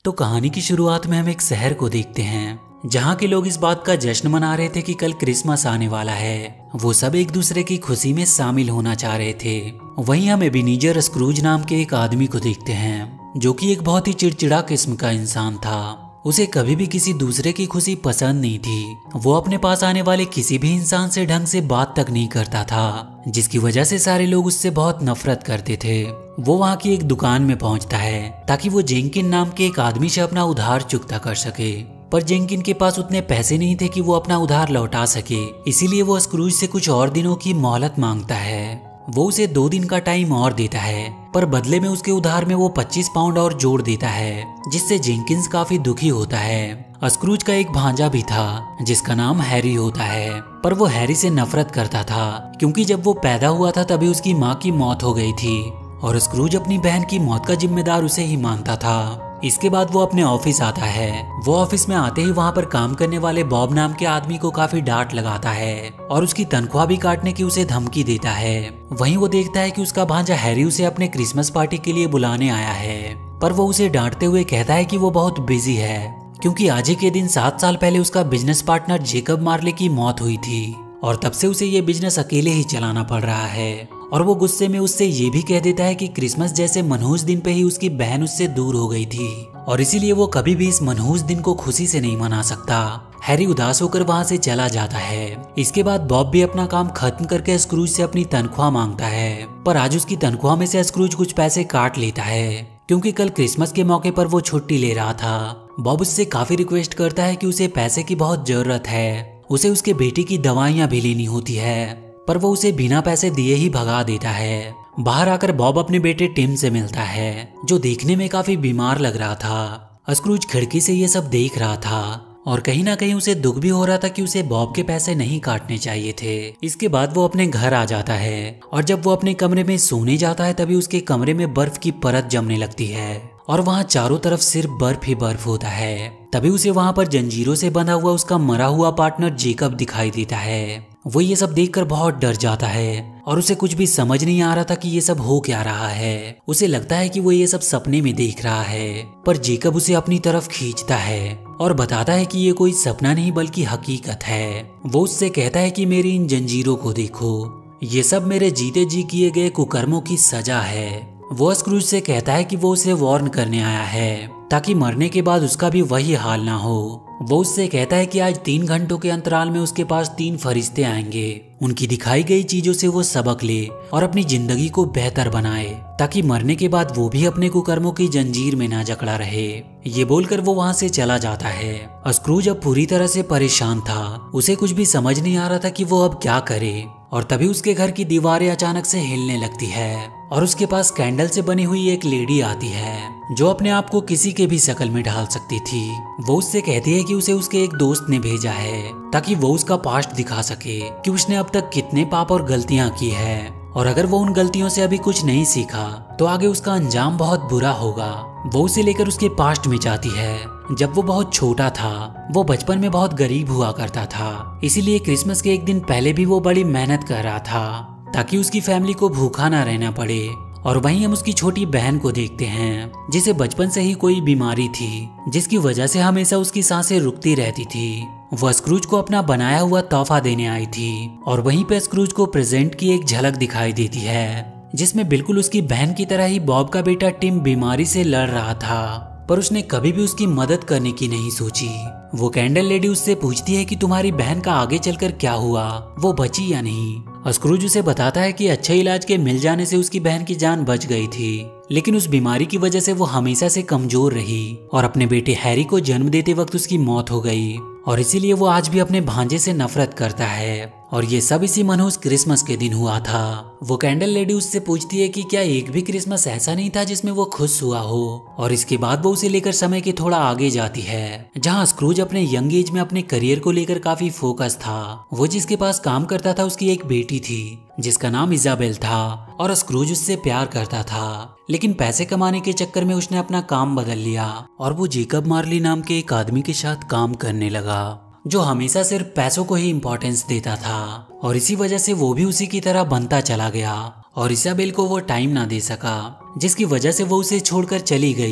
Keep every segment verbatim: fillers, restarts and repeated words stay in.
तो कहानी की शुरुआत में हम एक शहर को देखते हैं जहाँ के लोग इस बात का जश्न मना रहे थे कि कल क्रिसमस आने वाला है। वो सब एक दूसरे की खुशी में शामिल होना चाह रहे थे। वहीं हम एबिनेजर स्क्रूज नाम के एक आदमी को देखते हैं जो कि एक बहुत ही चिड़चिड़ा किस्म का इंसान था। उसे कभी भी किसी दूसरे की खुशी पसंद नहीं थी। वो अपने पास आने वाले किसी भी इंसान से ढंग से बात तक नहीं करता था, जिसकी वजह से सारे लोग उससे बहुत नफरत करते थे। वो वहाँ की एक दुकान में पहुँचता है ताकि वो जेंकिन नाम के एक आदमी से अपना उधार चुकता कर सके, पर जेंकिन के पास उतने पैसे नहीं थे कि वो अपना उधार लौटा सके। इसीलिए वो स्क्रूज से कुछ और दिनों की मोहलत मांगता है। वो उसे दो दिन का टाइम और देता है, पर बदले में उसके उधार में वो पच्चीस पाउंड और जोड़ देता है, जिससे जेंकिंस काफी दुखी होता है। स्क्रूज का एक भांजा भी था जिसका नाम हैरी होता है, पर वो हैरी से नफरत करता था क्योंकि जब वो पैदा हुआ था तभी उसकी माँ की मौत हो गई थी और स्क्रूज अपनी बहन की मौत का जिम्मेदार उसे ही मानता था। इसके बाद वो अपने ऑफिस आता है। वो ऑफिस में आते ही वहाँ पर काम करने वाले बॉब नाम के आदमी को काफी डांट लगाता है और उसकी तनख्वाह भी काटने की उसे धमकी देता है। वहीं वो देखता है कि उसका भांजा हैरी उसे अपने क्रिसमस पार्टी के लिए बुलाने आया है, पर वो उसे डांटते हुए कहता है कि वो बहुत बिजी है क्योंकि आज ही के दिन सात साल पहले उसका बिजनेस पार्टनर जेकब मार्ले की मौत हुई थी और तब से उसे ये बिजनेस अकेले ही चलाना पड़ रहा है। और वो गुस्से में उससे ये भी कह देता है कि क्रिसमस जैसे मनहूस दिन पे ही उसकी बहन उससे दूर हो गई थी और इसीलिए वो कभी भी इस मनहूस दिन को खुशी से नहीं मना सकता। हैरी उदास होकर वहाँ से चला जाता है। इसके बाद बॉब भी अपना काम खत्म करके स्क्रूज से अपनी तनख्वाह मांगता है, पर आज उसकी तनख्वाह में से स्क्रूज कुछ पैसे काट लेता है क्योंकि कल क्रिसमस के मौके पर वो छुट्टी ले रहा था। बॉब उससे काफी रिक्वेस्ट करता है कि उसे पैसे की बहुत जरूरत है, उसे उसके बेटी की दवाइयाँ भी लेनी होती है, पर वो उसे बिना पैसे दिए ही भगा देता है। बाहर आकर बॉब अपने बेटे टिम से मिलता है जो देखने में काफी बीमार लग रहा था। स्क्रूज खिड़की से ये सब देख रहा था और कहीं ना कहीं उसे दुख भी हो रहा था कि उसे बॉब के पैसे नहीं काटने चाहिए थे। इसके बाद वो अपने घर आ जाता है और जब वो अपने कमरे में सोने जाता है तभी उसके कमरे में बर्फ की परत जमने लगती है और वहाँ चारों तरफ सिर्फ बर्फ ही बर्फ होता है। तभी उसे वहाँ पर जंजीरों से बंधा हुआ उसका मरा हुआ पार्टनर जेकब दिखाई देता है। वो ये सब देखकर बहुत डर जाता है और उसे कुछ भी समझ नहीं आ रहा था कि ये सब हो क्या रहा है। उसे लगता है कि वो ये सब सपने में देख रहा है, पर जेकब उसे अपनी तरफ खींचता है और बताता है कि ये कोई सपना नहीं बल्कि हकीकत है। वो उससे कहता है कि मेरी इन जंजीरों को देखो, ये सब मेरे जीते जी किए गए कुकर्मों की सजा है। वो स्क्रूज से कहता है कि वो उसे वार्न करने आया है ताकि मरने के बाद उसका भी वही हाल ना हो। वो उससे कहता है कि आज तीन घंटों के अंतराल में उसके पास तीन फरिश्ते आएंगे। उनकी दिखाई गई चीजों से वो सबक ले और अपनी जिंदगी को बेहतर बनाए ताकि मरने के बाद वो भी अपने कुकर्मों की जंजीर में ना जकड़ा रहे। ये बोलकर वो वहाँ से चला जाता है। स्क्रूज अब पूरी तरह से परेशान था। उसे कुछ भी समझ नहीं आ रहा था कि वो अब क्या करे और तभी उसके घर की दीवारें अचानक से हिलने लगती है और उसके पास कैंडल से बनी हुई एक लेडी आती है जो अपने आप को किसी के भी शक्ल में ढाल सकती थी। वो उससे कहती है कि उसे उसके एक दोस्त ने भेजा है ताकि वो उसका पास्ट दिखा सके कि उसने अब तक कितने पाप और गलतियां की है और अगर वो उन गलतियों से अभी कुछ नहीं सीखा तो आगे उसका अंजाम बहुत बुरा होगा। वो उसे लेकर उसके पास्ट में जाती है। जब वो बहुत छोटा था, वो बचपन में बहुत गरीब हुआ करता था, इसीलिए क्रिसमस के एक दिन पहले भी वो बड़ी मेहनत कर रहा था ताकि उसकी फैमिली को भूखा ना रहना पड़े। और वहीं हम उसकी छोटी बहन को देखते हैं जिसे बचपन से ही कोई बीमारी थी जिसकी वजह से हमेशा उसकी सांसें रुकती रहती थी। वह स्क्रूज को अपना बनाया हुआ तोहफा देने आई थी और वहीं पे स्क्रूज को प्रेजेंट की एक झलक दिखाई देती है जिसमें बिल्कुल उसकी बहन की तरह ही बॉब का बेटा टिम बीमारी से लड़ रहा था, पर उसने कभी भी उसकी मदद करने की नहीं सोची। वो कैंडल लेडी उससे पूछती है कि तुम्हारी बहन का आगे चलकर क्या हुआ, वो बची या नहीं। स्क्रूज उसे बताता है कि अच्छे इलाज के मिल जाने से उसकी बहन की जान बच गई थी, लेकिन उस बीमारी की वजह से वो हमेशा से कमजोर रही और अपने बेटे हैरी को जन्म देते वक्त उसकी मौत हो गई और इसीलिए वो आज भी अपने भांजे से नफरत करता है। और ये सब इसी मनहूस क्रिसमस के दिन हुआ था। वो कैंडल लेडी उससे पूछती है कि क्या एक भी क्रिसमस ऐसा नहीं था जिसमें वो खुश हुआ हो, और इसके बाद वो उसे लेकर समय के थोड़ा आगे जाती है जहाँ स्क्रूज अपने यंग एज में अपने करियर को लेकर काफी फोकस था। वो जिसके पास काम करता था उसकी एक बेटी थी जिसका नाम इजाबेल था और स्क्रूज उससे प्यार करता था, लेकिन पैसे कमाने के चक्कर में उसने अपना काम बदल लिया और वो जेकब मार्ली नाम के एक आदमी के साथ काम करने लगा जो हमेशा सिर्फ पैसों को ही इम्पोर्टेंस देता था। और इसी वजह से वो भी उसी की तरह बनता चला गया और इसाबेल को वो टाइम ना दे सका, जिसकी वजह से वो उसे छोड़कर चली गई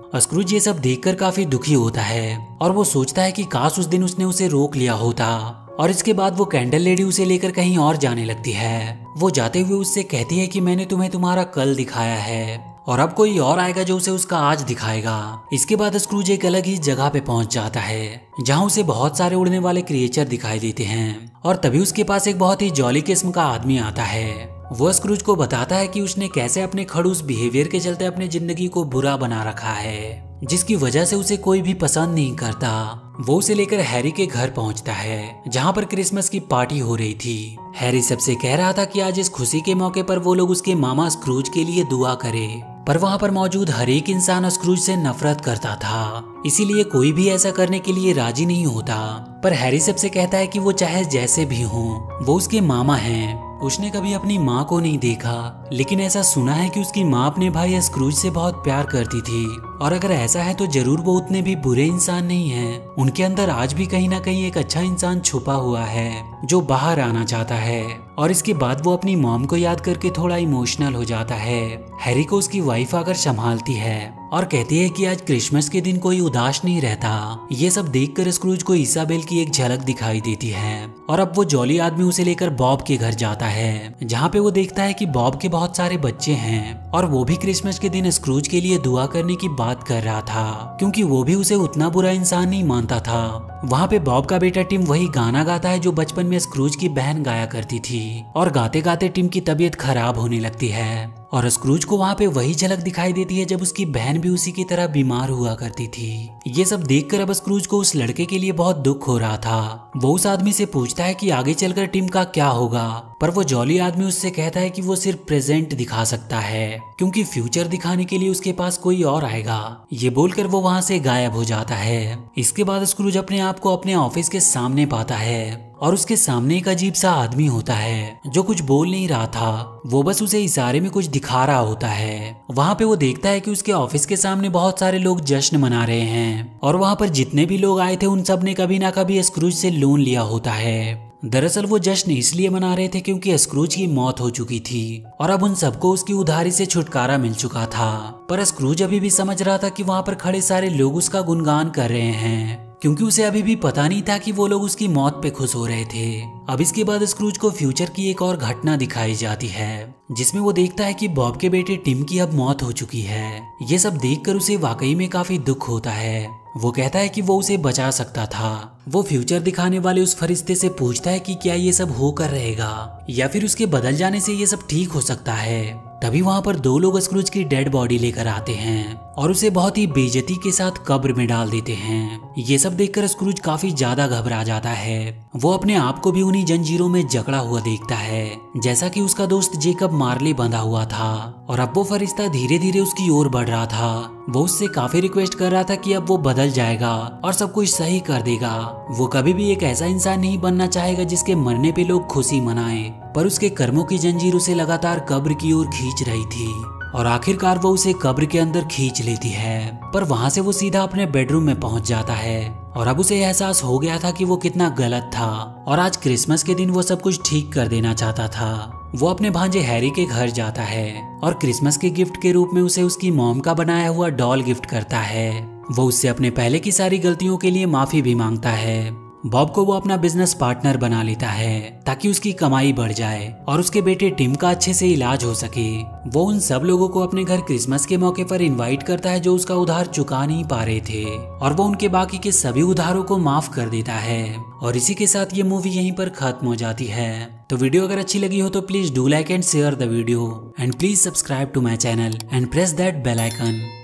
स्क्रूज ये सब देखकर काफी दुखी होता है और वो सोचता है कि काश उस दिन उसने उसे रोक लिया होता। और इसके बाद वो कैंडल लेडी उसे लेकर कहीं और जाने लगती है। वो जाते हुए उससे कहती है कि मैंने तुम्हें तुम्हारा कल दिखाया है और अब कोई और आएगा जो उसे उसका आज दिखाएगा। इसके बाद स्क्रूज एक अलग ही जगह पे पहुंच जाता है जहां उसे बहुत सारे उड़ने वाले क्रिएचर दिखाई देते हैं और तभी उसके पास एक बहुत ही जॉली किस्म का आदमी आता है। वो स्क्रूज को बताता है कि उसने कैसे अपने खड़ूस बिहेवियर के चलते अपनी जिंदगी को बुरा बना रखा है, जिसकी वजह से उसे कोई भी पसंद नहीं करता। वो उसे लेकर हैरी के घर पहुंचता है जहां पर क्रिसमस की पार्टी हो रही थी। हैरी सबसे कह रहा था कि आज इस खुशी के मौके पर वो लोग उसके मामा स्क्रूज के लिए दुआ करे, पर वहां पर मौजूद हर एक इंसान स्क्रूज से नफरत करता था, इसीलिए कोई भी ऐसा करने के लिए राजी नहीं होता। पर हैरी सबसे कहता है कि वो चाहे जैसे भी हो वो उसके मामा हैं। उसने कभी अपनी माँ को नहीं देखा, लेकिन ऐसा सुना है कि उसकी माँ अपने भाई स्क्रूज से बहुत प्यार करती थी और अगर ऐसा है तो जरूर वो उतने भी बुरे इंसान नहीं हैं। उनके अंदर आज भी कहीं ना कहीं एक अच्छा इंसान छुपा हुआ है जो बाहर आना चाहता है। और इसके बाद वो अपनी मॉम को याद करके थोड़ा इमोशनल हो जाता है। हैरी को उसकी वाइफ आकर संभालती है और कहती है कि आज क्रिसमस के दिन कोई उदास नहीं रहता। ये सब देखकर स्क्रूज को इसाबेल की एक झलक दिखाई देती है और अब वो जॉली आदमी उसे लेकर बॉब के घर जाता है जहाँ पे वो देखता है कि बॉब के बहुत सारे बच्चे हैं और वो भी क्रिसमस के दिन स्क्रूज के लिए दुआ करने की बात कर रहा था, क्योंकि वो भी उसे उतना बुरा इंसान नहीं मानता था। वहाँ पे बॉब का बेटा टिम वही गाना गाता है जो बचपन में स्क्रूज की बहन गाया करती थी और गाते गाते टिम की तबीयत खराब होने लगती है और स्क्रूज को वहाँ पे वही झलक दिखाई देती है जब उसकी बहन भी उसी की तरह बीमार हुआ करती थी। ये सब देखकर अब स्क्रूज को उस लड़के के लिए बहुत दुख हो रहा था। वो उस आदमी से पूछता है कि आगे चलकर टिम का क्या होगा, पर वो जॉली आदमी उससे कहता है कि वो सिर्फ प्रेजेंट दिखा सकता है क्योंकि फ्यूचर दिखाने के लिए उसके पास कोई और आएगा। ये बोलकर वो वहाँ से गायब हो जाता है। इसके बाद स्क्रूज अपने आप को अपने ऑफिस के सामने पाता है और उसके सामने एक अजीब सा आदमी होता है जो कुछ बोल नहीं रहा था, वो बस उसे इशारे में कुछ दिखा रहा होता है। वहाँ पे वो देखता है कि उसके ऑफिस के सामने बहुत सारे लोग जश्न मना रहे हैं और वहाँ पर जितने भी लोग आए थे उन सब ने कभी ना कभी स्क्रूज से लोन लिया होता है। दरअसल वो जश्न इसलिए मना रहे थे क्योंकि स्क्रूज की मौत हो चुकी थी और अब उन सबको उसकी उधारी से छुटकारा मिल चुका था। पर स्क्रूज अभी भी समझ रहा था कि वहाँ पर खड़े सारे लोग उसका गुणगान कर रहे हैं, क्योंकि उसे अभी भी पता नहीं था कि वो लोग उसकी मौत पे खुश हो रहे थे। अब इसके बाद स्क्रूज को फ्यूचर की एक और घटना दिखाई जाती है जिसमें वो देखता है कि बॉब के बेटे टिम की अब मौत हो चुकी है। ये सब देखकर उसे वाकई में काफी दुख होता है। वो कहता है कि वो उसे बचा सकता था। वो फ्यूचर दिखाने वाले उस फरिश्ते से पूछता है कि क्या ये सब होकर रहेगा या फिर उसके बदल जाने से ये सब ठीक हो सकता है। तभी वहाँ पर दो लोग स्क्रूज की डेड बॉडी लेकर आते हैं और उसे बहुत ही बेइज्जती के साथ कब्र में डाल देते हैं। ये सब देखकर स्क्रूज काफी ज्यादा घबरा जाता है। वो अपने आप को भी उन्हीं जंजीरों में जकड़ा हुआ देखता है जैसा कि उसका दोस्त जेकब मार्ले बंधा हुआ था और अब वो फरिश्ता धीरे धीरे उसकी ओर बढ़ रहा था। वो उससे काफी रिक्वेस्ट कर रहा था कि अब वो बदल जाएगा और सब कुछ सही कर देगा। वो कभी भी एक ऐसा इंसान नहीं बनना चाहेगा जिसके मरने पे लोग खुशी मनाएं, पर उसके कर्मों की जंजीर उसे लगातार कब्र की ओर खींच रही थी और आखिरकार वो उसे कब्र के अंदर खींच लेती है। पर वहां से वो सीधा अपने बेडरूम में पहुंच जाता है और अब उसे एहसास हो गया था कि वो कितना गलत था और आज क्रिसमस के दिन वो सब कुछ ठीक कर देना चाहता था। वो अपने भांजे हैरी के घर जाता है और क्रिसमस के गिफ्ट के रूप में उसे उसकी मॉम का बनाया हुआ डॉल गिफ्ट करता है। वो उससे अपने पहले की सारी गलतियों के लिए माफी भी मांगता है। बॉब को वो अपना बिजनेस पार्टनर बना लेता है ताकि उसकी कमाई बढ़ जाए और उसके बेटे टिम का अच्छे से इलाज हो सके। वो उन सब लोगों को अपने घर क्रिसमस के मौके पर इनवाइट करता है जो उसका उधार चुका नहीं पा रहे थे और वो उनके बाकी के सभी उधारों को माफ कर देता है। और इसी के साथ ये मूवी यहीं पर खत्म हो जाती है। तो वीडियो अगर अच्छी लगी हो तो please do like and share the video and please subscribe to my channel and press that bell icon.